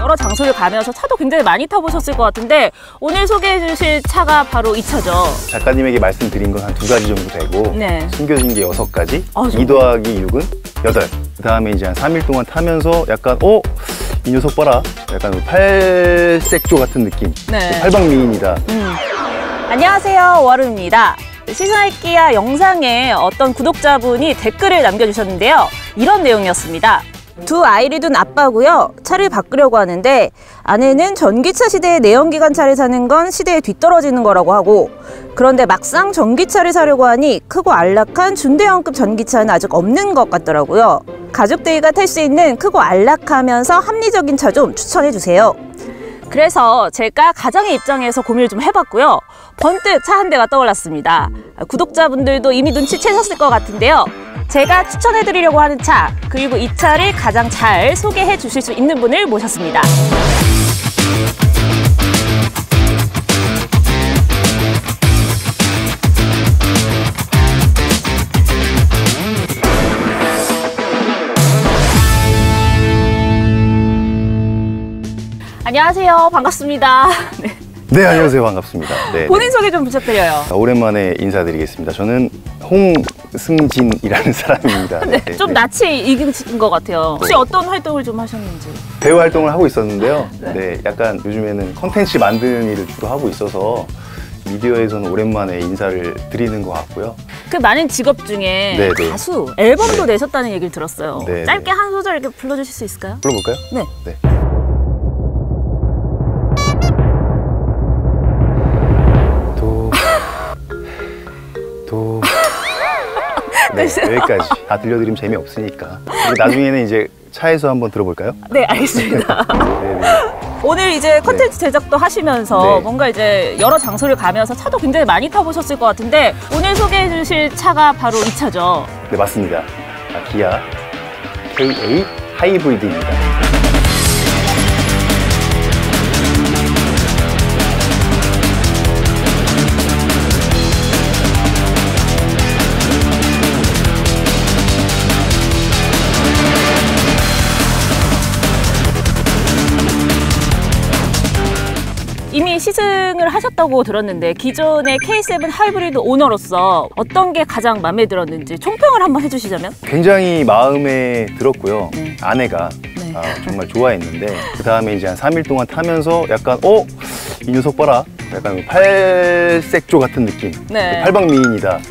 여러 장소를 가면서 차도 굉장히 많이 타보셨을 것 같은데 오늘 소개해 주실 차가 바로 이 차죠. 작가님에게 말씀드린 건 한 2가지 정도 되고 네. 숨겨진 게 6가지. 아, 2 더하기 6은 8. 그 다음에 이제 한 3일 동안 타면서 약간 이 녀석 봐라. 약간 팔색조 같은 느낌. 네. 팔방미인이다. 안녕하세요, 오하루입니다. 시승할기야 영상에 어떤 구독자분이 댓글을 남겨주셨는데요. 이런 내용이었습니다. 두 아이를 둔 아빠고요. 차를 바꾸려고 하는데 아내는 전기차 시대에 내연기관차를 사는 건 시대에 뒤떨어지는 거라고 하고, 그런데 막상 전기차를 사려고 하니 크고 안락한 준대형급 전기차는 아직 없는 것 같더라고요. 가족들과 탈 수 있는 크고 안락하면서 합리적인 차 좀 추천해 주세요. 그래서 제가 가정의 입장에서 고민을 좀 해봤고요. 번뜩 차 한 대가 떠올랐습니다. 구독자분들도 이미 눈치채셨을 것 같은데요. 제가 추천해드리려고 하는 차, 그리고 이 차를 가장 잘 소개해 주실 수 있는 분을 모셨습니다. 안녕하세요. 반갑습니다. 네, 안녕하세요. 반갑습니다. 네, 본인 소개 좀 부탁드려요. 오랜만에 인사드리겠습니다. 저는 홍승진이라는 사람입니다. 네, 좀 낯이 익으신 것 같아요. 혹시 어떤 활동을 좀 하셨는지? 배우 활동을 하고 있었는데요. 네. 네, 약간 요즘에는 컨텐츠 만드는 일을 주로 하고 있어서 미디어에서는 오랜만에 인사를 드리는 것 같고요. 그 많은 직업 중에 네네. 가수, 앨범도 네. 내셨다는 얘기를 들었어요. 네네. 짧게 한 소절 이렇게 불러주실 수 있을까요? 불러볼까요? 네. 네. 네, 여기까지. 다 들려드리면 재미없으니까. 나중에는 이제 차에서 한번 들어볼까요? 네, 알겠습니다. 네네. 오늘 이제 컨텐츠 제작도 하시면서 네. 뭔가 이제 여러 장소를 가면서 차도 굉장히 많이 타보셨을 것 같은데 오늘 소개해 주실 차가 바로 이 차죠. 네, 맞습니다. 기아 K8 하이브리드입니다. 이미 시승을 하셨다고 들었는데 기존의 K7 하이브리드 오너로서 어떤 게 가장 마음에 들었는지 총평을 한번 해주시자면? 굉장히 마음에 들었고요. 네. 아내가 네. 정말 좋아했는데 그 다음에 이제 한 3일 동안 타면서 약간 이 녀석 봐라. 약간 팔색조 같은 느낌. 네. 팔방미인이다.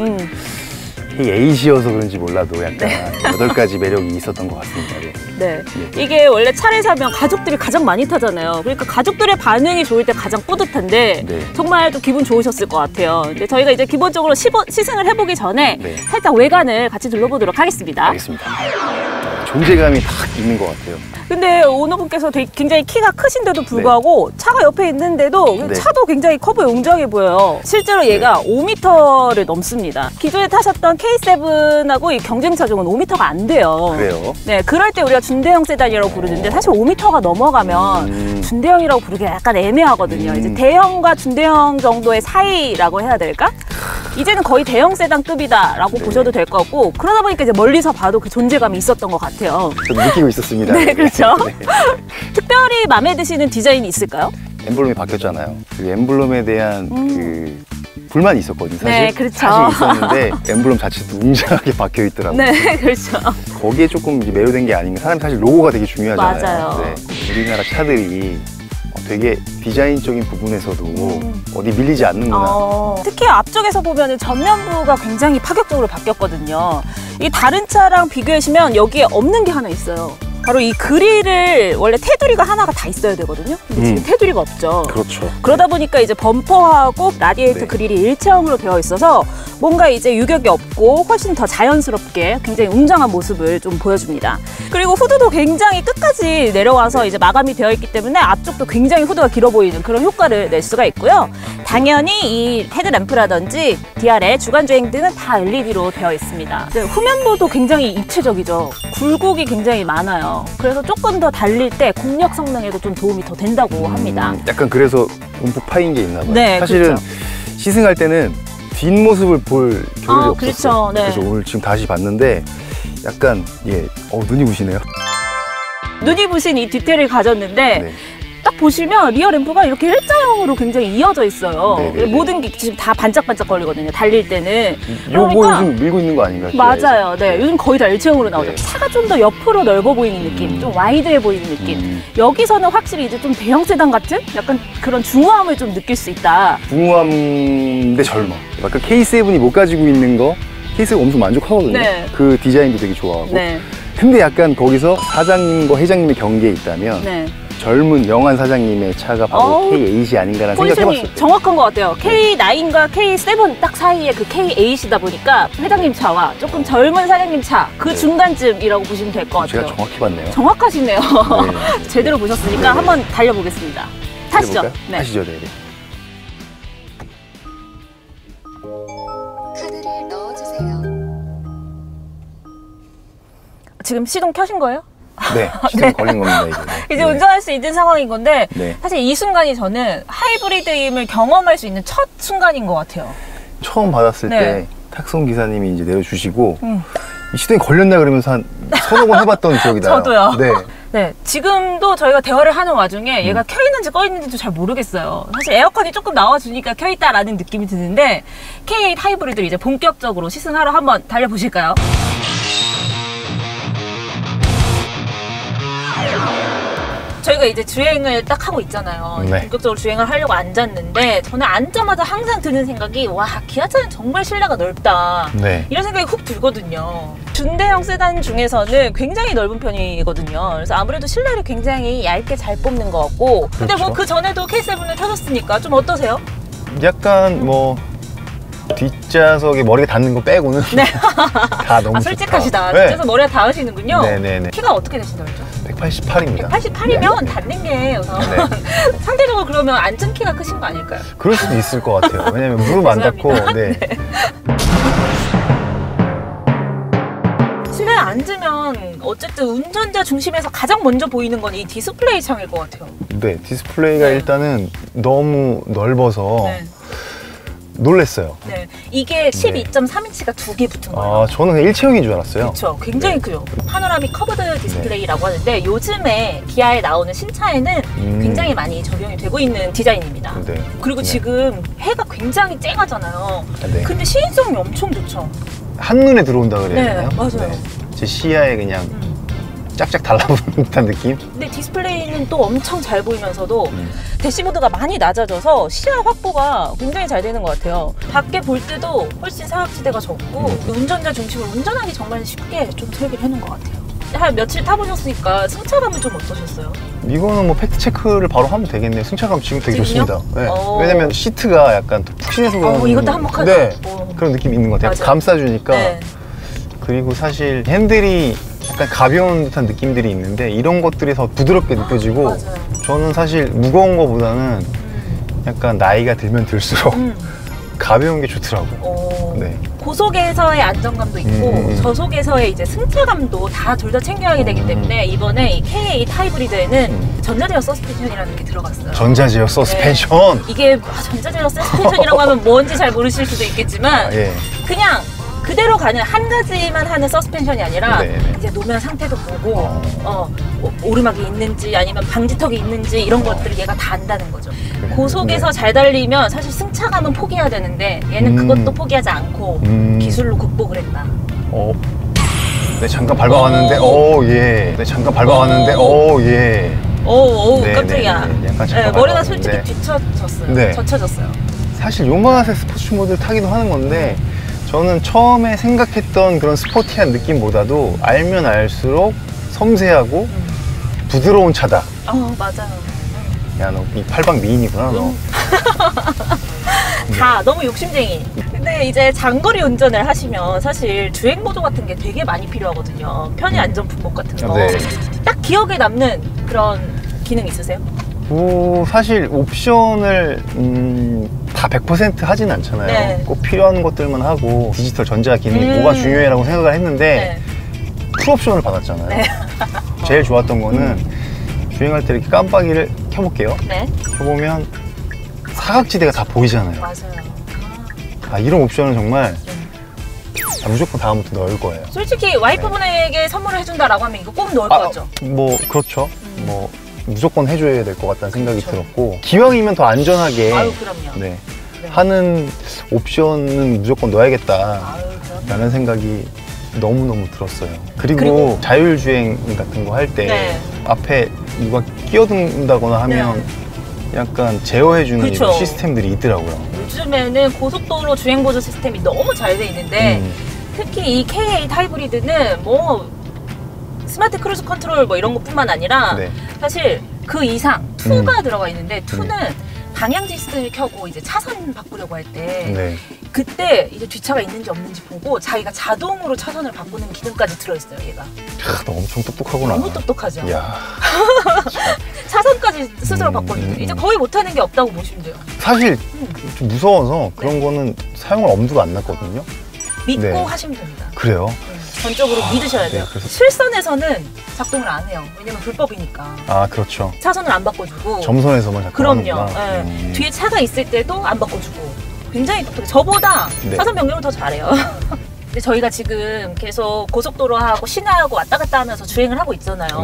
K8이어서 그런지 몰라도 약간 8가지 매력이 있었던 것 같습니다. 네. 이게 원래 차를 사면 가족들이 가장 많이 타잖아요. 그러니까 가족들의 반응이 좋을 때 가장 뿌듯한데 네. 정말 또 기분 좋으셨을 것 같아요. 근데 저희가 이제 기본적으로 시승을 해보기 전에 네. 살짝 외관을 같이 둘러보도록 하겠습니다. 알겠습니다. 존재감이 딱 있는 것 같아요. 근데 오너분께서 굉장히 키가 크신데도 불구하고 차가 옆에 있는데도 네. 차도 굉장히 커 보여, 웅장해 보여요. 실제로 얘가 5m를 넘습니다. 기존에 타셨던 K7하고 이 경쟁차 중은 5m가 안 돼요. 그래요? 네, 그럴 때 우리가 준대형 세단이라고 부르는데 사실 5m가 넘어가면 준대형이라고 부르기가 약간 애매하거든요. 이제 대형과 준대형 정도의 사이라고 해야 될까? 이제는 거의 대형 세단급이다라고 보셔도 될 것 같고, 그러다 보니까 이제 멀리서 봐도 그 존재감이 있었던 것 같아요. 저도 느끼고 있었습니다. 네, 그렇죠. 특별히 마음에 드시는 디자인이 있을까요? 엠블럼이 바뀌었잖아요. 그 엠블럼에 대한 그 불만이 있었거든요. 사실. 네, 그렇죠. 사실 있었는데 엠블럼 자체도 웅장하게 박혀 있더라고요. 네, 그렇죠. 거기에 조금 이제 매료된 게 아닌가. 사람이 사실 로고가 되게 중요하잖아요. 맞아요. 네. 우리나라 차들이 되게 디자인적인 부분에서도 어디 밀리지 않는구나. 특히 앞쪽에서 보면 전면부가 굉장히 파격적으로 바뀌었거든요. 이 다른 차랑 비교하시면 여기에 없는 게 하나 있어요. 바로 이 그릴을 원래 테두리가 하나가 다 있어야 되거든요. 근데 지금 테두리가 없죠. 그렇죠. 그러다 보니까 이제 범퍼하고 라디에이터 네. 그릴이 일체형으로 되어 있어서 뭔가 이제 유격이 없고 훨씬 더 자연스럽게 굉장히 웅장한 모습을 좀 보여줍니다. 그리고 후드도 굉장히 끝까지 내려와서 이제 마감이 되어 있기 때문에 앞쪽도 굉장히 후드가 길어 보이는 그런 효과를 낼 수가 있고요. 당연히 이 헤드램프라든지 DRL, 주간주행 등은 다 LED로 되어 있습니다. 후면부도 굉장히 입체적이죠. 굴곡이 굉장히 많아요. 그래서 조금 더 달릴 때 공력 성능에도 좀 도움이 더 된다고 합니다. 약간 그래서 움푹 파인 게 있나 봐요. 네, 사실은 그렇죠. 시승할 때는 뒷모습을 볼 겨를이 없었어요. 그렇죠. 네. 그래서 오늘 지금 다시 봤는데 약간 눈이 부시네요. 눈이 부신 이 디테일을 가졌는데 네. 딱 보시면 리어 램프가 이렇게 일자형으로 굉장히 이어져 있어요. 네네네. 모든 게 지금 다 반짝반짝 거리거든요. 달릴 때는. 요거 요즘 밀고 있는 거 아닌가요? 맞아요. 네, 요즘 거의 다 일체형으로 나오죠. 네. 차가 좀 더 옆으로 넓어 보이는 느낌, 좀 와이드해 보이는 느낌. 여기서는 확실히 이제 좀 대형 세단 같은 약간 그런 중후함을 좀 느낄 수 있다. 중후함인데 젊어. 약간 K7이 못 가지고 있는 거 K7 엄청 만족하거든요. 네. 그 디자인도 되게 좋아하고. 네, 근데 약간 거기서 사장님과 회장님의 경계에 있다면 네. 젊은 영한 사장님의 차가 바로 어우, K8이 아닌가라는 포지션이 생각해봤어요. 정확한 것 같아요. K9과 K7 딱 사이에 그 K8이다 보니까 회장님 차와 조금 젊은 사장님 차 그 네. 중간쯤이라고 보시면 될 것 같아요. 제가 정확히 봤네요. 정확하시네요. 네. 제대로 보셨으니까 네네. 한번 달려보겠습니다. 타시죠. 해볼까요? 네. 타시죠, 네. 카드를 넣어주세요. 지금 시동 켜신 거예요? 네, 시동 걸린 겁니다, 이제. 이제 네. 운전할 수 있는 상황인 건데 네. 사실 이 순간이 저는 하이브리드임을 경험할 수 있는 첫 순간인 것 같아요. 처음 받았을 네. 때 탁송 기사님이 이제 내려주시고 음. 이 시동이 걸렸나 그러면서 한 서너 번 해봤던 기억이 나요. 저도요. 네. 네, 지금도 저희가 대화를 하는 와중에 얘가 켜 있는지 꺼 있는지도 잘 모르겠어요. 사실 에어컨이 조금 나와주니까 켜 있다라는 느낌이 드는데 K8 하이브리드를 이제 본격적으로 시승하러 한번 달려보실까요? 저희가 이제 주행을 딱 하고 있잖아요. 네. 본격적으로 주행을 하려고 앉았는데 저는 앉자마자 항상 드는 생각이 와, 기아차는 정말 실내가 넓다. 네. 이런 생각이 훅 들거든요. 중대형 세단 중에서는 굉장히 넓은 편이거든요. 그래서 아무래도 실내를 굉장히 얇게 잘 뽑는 것 같고. 근데 뭐 그렇죠. 그 전에도 K7을 타셨으니까 좀 어떠세요? 약간 뭐 뒷좌석에 머리가 닿는 거 빼고는 다 너무 아, 솔직하시다. 좋다. 네. 그래서 머리가 닿으시는군요. 네네네. 키가 어떻게 되신다고 했죠? 188입니다. 188이면 닿는 게 우선 네. 상대적으로 그러면 앉은 키가 크신 거 아닐까요? 그럴 수도 있을 것 같아요. 왜냐면 무릎 안 닿고. 네. 실내에 앉으면 어쨌든 운전자 중심에서 가장 먼저 보이는 건 이 디스플레이 창일 것 같아요. 네. 디스플레이가 네. 일단은 너무 넓어서 네. 놀랬어요. 네. 이게 12.3인치가 두 개 붙은 거예요. 아, 저는 그냥 일체형인 줄 알았어요. 그렇죠. 굉장히 네. 크죠. 파노라믹 커브드 디스플레이라고 하는데 요즘에 기아에 나오는 신차에는 굉장히 많이 적용이 되고 있는 디자인입니다. 네. 그리고 네. 지금 해가 굉장히 쨍하잖아요. 네. 근데 시인성이 엄청 좋죠. 한눈에 들어온다 그래야 네, 되나요? 맞아요. 제 시야에 그냥 짝짝 달라붙는 듯한 느낌? 근데 디스플레이는 또 엄청 잘 보이면서도 대시보드가 많이 낮아져서 시야 확보가 굉장히 잘 되는 것 같아요. 밖에 볼 때도 훨씬 사각지대가 적고 운전자 중심으로 운전하기 정말 쉽게 좀 설계를 해놓은 것 같아요. 한 며칠 타보셨으니까 승차감은 좀 어떠셨어요? 이거는 뭐 팩트 체크를 바로 하면 되겠네요. 승차감 지금 되게 지금요? 좋습니다. 네. 어. 왜냐면 시트가 약간 또 푹신해서 그런 이것도 한몫하죠. 네. 어. 그런 느낌이 있는 것 같아요. 맞아요. 감싸주니까. 네. 그리고 사실 핸들이 약간 가벼운 듯한 느낌들이 있는데 이런 것들이 더 부드럽게 느껴지고 맞아요. 저는 사실 무거운 거보다는 약간 나이가 들면 들수록 가벼운 게 좋더라고요. 네. 고속에서의 안정감도 있고 저속에서의 이제 승차감도 다 둘 다 챙겨야 되기 때문에 이번에 이 K8 하이브리드에는 전자제어 서스펜션이라는 게 들어갔어요. 전자제어 서스펜션. 이게 전자제어 서스펜션이라고 하면 뭔지 잘 모르실 수도 있겠지만 예. 그냥 그대로 가는 한 가지만 하는 서스펜션이 아니라 네네. 이제 노면 상태도 보고 오르막이 있는지 아니면 방지턱이 있는지 이런 것들을 얘가 다 안다는 거죠. 고속에서 잘 달리면 사실 승차감은 포기해야 되는데 얘는 그것도 포기하지 않고 기술로 극복을 했다. 네, 잠깐 밟아왔는데, 오, 예. 네, 잠깐 밟아왔는데, 오, 예. 오, 네, 깜짝이야. 네, 네, 약간 네, 잠깐 머리가 밟아왔는데. 솔직히 뒤쳐졌어요. 네. 젖혀졌어요. 사실 요맛의 스포츠 모드를 타기도 하는 건데, 저는 처음에 생각했던 그런 스포티한 느낌보다도 알면 알수록 섬세하고 부드러운 차다. 맞아요. 야, 너 이 팔방 미인이구나, 너. 다 너무 욕심쟁이. 근데 이제 장거리 운전을 하시면 사실 주행 모드 같은 게 되게 많이 필요하거든요. 편의 안전 분목 같은 거. 네. 딱 기억에 남는 그런 기능 있으세요? 사실 옵션을 다 100% 하진 않잖아요. 네. 꼭 필요한 것들만 하고 디지털 전자 기능이 뭐가 중요해라고 생각을 했는데 풀옵션을 받았잖아요. 네. 제일 좋았던 거는 주행할 때 이렇게 깜빡이를 켜볼게요. 네. 켜보면 사각지대가 다 보이잖아요. 맞아요. 이런 옵션은 정말 무조건 다음부터 넣을 거예요. 솔직히 와이프분에게 선물을 해준다라고 하면 이거 꼭 넣을 거죠? 뭐 그렇죠. 뭐 무조건 해줘야 될 것 같다는 생각이 들었고, 기왕이면 더 안전하게 아유, 그럼요. 네. 하는 옵션은 무조건 넣어야겠다 라는 생각이 너무너무 들었어요. 그리고 자율주행 같은 거 할 때 앞에 누가 끼어든다거나 하면 약간 제어해주는 이런 시스템들이 있더라고요. 요즘에는 고속도로 주행보조 시스템이 너무 잘 돼 있는데 특히 이 K8 하이브리드는 뭐 스마트 크루즈 컨트롤 뭐 이런 것뿐만 아니라 사실 그 이상 2가 들어가 있는데 2는 방향 디스를 켜고 이제 차선 바꾸려고 할 때 그때 이제 뒷차가 있는지 없는지 보고 자기가 자동으로 차선을 바꾸는 기능까지 들어있어요, 얘가. 너 엄청 똑똑하구나. 너무 똑똑하죠. 이야. 차선까지 스스로 바꿔주는. 이제 거의 못하는 게 없다고 보시면 돼요. 사실 좀 무서워서 그런 거는 사용할 엄두가 안 났거든요. 믿고 하시면 됩니다. 그래요? 전적으로 믿으셔야 돼요. 실선에서는 작동을 안 해요. 왜냐면 불법이니까. 아, 그렇죠. 차선을 안 바꿔주고. 점선에서만 작동하는구나. 그럼요. 뒤에 차가 있을 때도 안 바꿔주고. 굉장히 똑똑해요. 저보다 차선 변경을 더 잘해요. 근데 저희가 지금 계속 고속도로하고 시내하고 왔다 갔다 하면서 주행을 하고 있잖아요.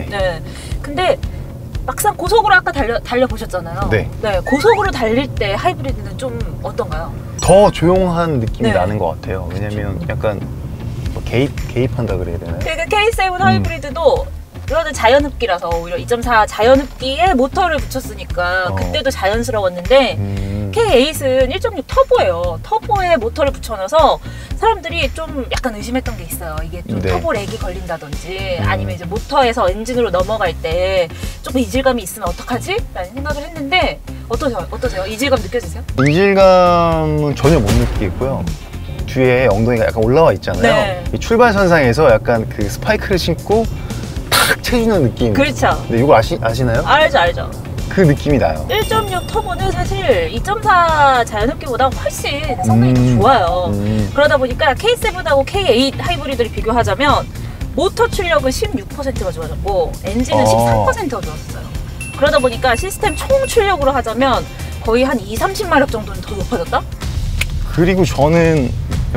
근데 막상 고속으로 아까 달려보셨잖아요. 고속으로 달릴 때 하이브리드는 좀 어떤가요? 더 조용한 느낌이 나는 것 같아요. 왜냐면 약간 뭐 개입한다 그래야 되나요? 그러니까 K7 하이브리드도 이거는 자연흡기라서 오히려 2.4 자연흡기에 모터를 붙였으니까 그때도 자연스러웠는데 K8은 1.6 터보예요. 터보에 모터를 붙여놔서 사람들이 좀 약간 의심했던 게 있어요. 이게 좀 터보 렉이 걸린다든지 아니면 이제 모터에서 엔진으로 넘어갈 때 조금 이질감이 있으면 어떡하지? 라는 생각을 했는데 어떠세요? 이질감 느껴지세요? 이질감은 전혀 못 느끼겠고요. 뒤에 엉덩이가 약간 올라와 있잖아요. 이 출발선상에서 약간 그 스파이크를 신고 탁 채주는 느낌. 그렇죠. 근데 이거 아시나요? 알죠. 그 느낌이 나요. 1.6 터보는 사실 2.4 자연흡기보다 훨씬 성능이 더 좋아요. 그러다 보니까 K7하고 K8 하이브리드를 비교하자면 모터 출력은 16%가 좋아졌고 엔진은 13%가 좋았어요. 그러다 보니까 시스템 총 출력으로 하자면 거의 한 30마력 정도는 더 높아졌다? 그리고 저는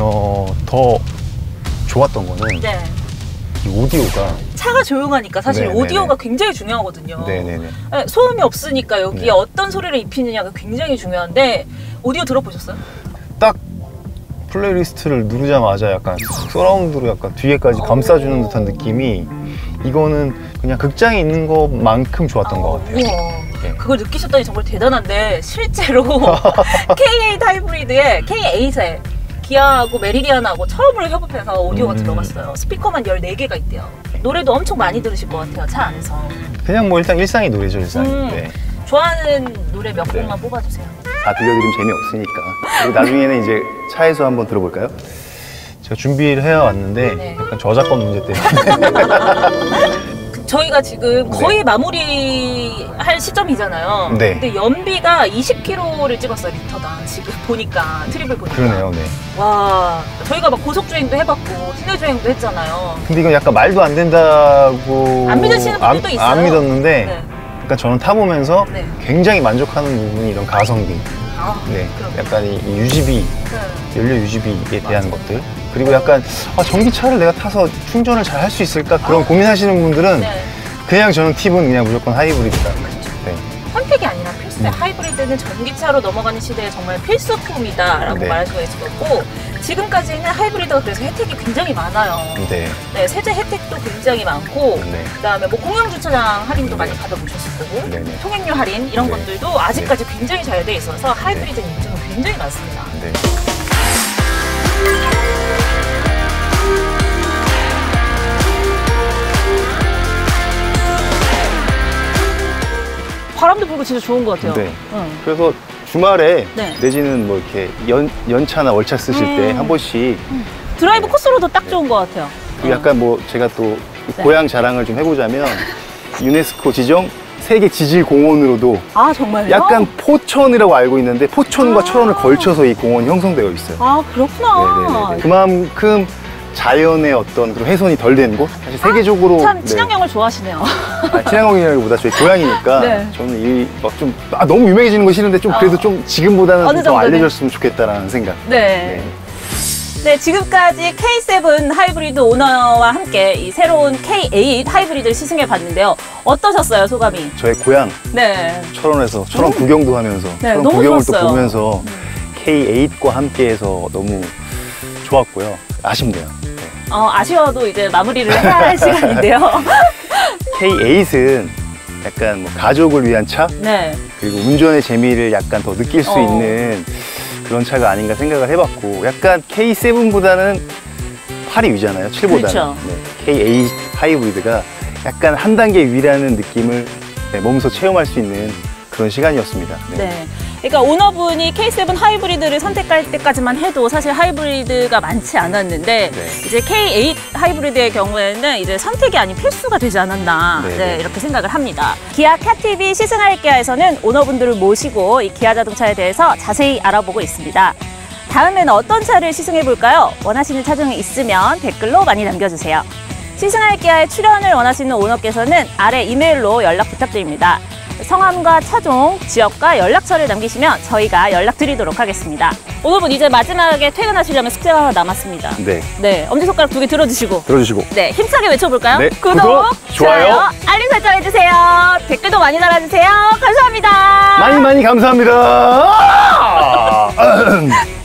더 좋았던 거는 이 오디오가 차가 조용하니까 사실 오디오가 굉장히 중요하거든요. 소음이 없으니까 여기에 어떤 소리를 입히느냐가 굉장히 중요한데 오디오 들어보셨어요? 딱 플레이리스트를 누르자마자 약간 서라운드로 약간 뒤에까지 감싸주는 듯한 느낌이, 이거는 그냥 극장에 있는 것만큼 좋았던 것 같아요. 그걸 느끼셨다니 정말 대단한데 실제로 K8 하이브리드에 K8에 기아하고 메리디안하고 처음으로 협업해서 오디오가 들어갔어요. 스피커만 14개가 있대요. 노래도 엄청 많이 들으실 것 같아요, 차 안에서. 그냥 뭐 일단 일상의 노래죠, 일상이. 좋아하는 노래 몇 곡만 뽑아주세요. 다 들려드리면 재미없으니까. 그리고 나중에는 이제 차에서 한번 들어볼까요? 제가 준비를 해왔는데 약간 저작권 문제 때문에 저희가 지금 거의 마무리할 시점이잖아요. 근데 연비가 20km를 찍었어요, 리터당. 지금 보니까 트립을 보니까. 그러네요. 와, 저희가 막 고속주행도 해봤고 시내주행도 했잖아요. 근데 이건 약간 말도 안 된다고 안 믿으시는 분들도 있어요. 안 믿었는데 약간 저는 타보면서 굉장히 만족하는 부분이 이런 가성비, 약간 이 유지비, 연료 유지비에 대한 것들, 그리고 약간 전기차를 내가 타서 충전을 잘 할 수 있을까 그런 고민하시는 분들은 그냥 저는 팁은 그냥 무조건 하이브리드다. 선택이 아니라 필수. 하이브리드는 전기차로 넘어가는 시대에 정말 필수품이다라고 말할 수가 있을 거고, 지금까지는 하이브리드가 그래서 혜택이 굉장히 많아요. 세제 혜택도 굉장히 많고, 그다음에 뭐 공영주차장 할인도 많이 받아보셨을 거고, 통행료 할인 이런 것들도 아직까지 굉장히 잘 돼 있어서 하이브리드 인증은 굉장히 많습니다. 바람도 불고 진짜 좋은 것 같아요. 그래서 주말에 내지는 뭐 이렇게 연차나 월차 쓰실 때 한 번씩 드라이브 코스로도 딱 좋은 것 같아요. 약간 뭐 제가 또 고향 자랑을 좀 해보자면 유네스코 지정 세계 지질 공원으로도 정말요? 약간 포천이라고 알고 있는데 포천과 철원을 걸쳐서 이 공원이 형성되어 있어요. 그렇구나. 그만큼 자연의 어떤 그런 훼손이 덜 된 곳? 사실 세계적으로 참 친환경을 좋아하시네요. 친환경이라기보다 저희 고향이니까 저는 이 막 좀 너무 유명해지는 거 싫은데 좀 그래도 좀 지금보다는 좀 더 알려졌으면 좋겠다라는 생각. 네, 지금까지 K7 하이브리드 오너와 함께 이 새로운 K8 하이브리드를 시승해 봤는데요. 어떠셨어요, 소감이? 저의 고향 네. 철원에서 철원 구경도 하면서 네, 철원 너무 구경을 좋았어요. 또 보면서 K8과 함께해서 너무 좋았고요. 아쉽네요. 네. 아쉬워도 이제 마무리를 해야 할 시간인데요. K8은 약간 뭐 가족을 위한 차, 네. 그리고 운전의 재미를 약간 더 느낄 수 있는 그런 차가 아닌가 생각을 해봤고, 약간 K7보다는 8이 위잖아요, 7보다는. 그렇죠. 네, K8 하이브리드가 약간 한 단계 위라는 느낌을 몸소 체험할 수 있는 그런 시간이었습니다. 네. 네. 그러니까 오너분이 K7 하이브리드를 선택할 때까지만 해도 사실 하이브리드가 많지 않았는데 네. 이제 K8 하이브리드의 경우에는 이제 선택이 아닌 필수가 되지 않았나 네, 네, 네. 이렇게 생각을 합니다. 기아 카-TV 시승할 기아에서는 오너분들을 모시고 이 기아 자동차에 대해서 자세히 알아보고 있습니다. 다음에는 어떤 차를 시승해 볼까요? 원하시는 차종이 있으면 댓글로 많이 남겨주세요. 시승할 기아에 출연을 원하시는 오너께서는 아래 이메일로 연락 부탁드립니다. 성함과 차종, 지역과 연락처를 남기시면 저희가 연락드리도록 하겠습니다. 오너분 이제 마지막에 퇴근하시려면 숙제가 하나 남았습니다. 네. 네, 엄지손가락 2개 들어주시고 들어주시고. 네, 힘차게 외쳐볼까요? 네, 구독, 좋아요, 알림 설정해주세요. 댓글도 많이 달아주세요. 감사합니다. 많이 감사합니다.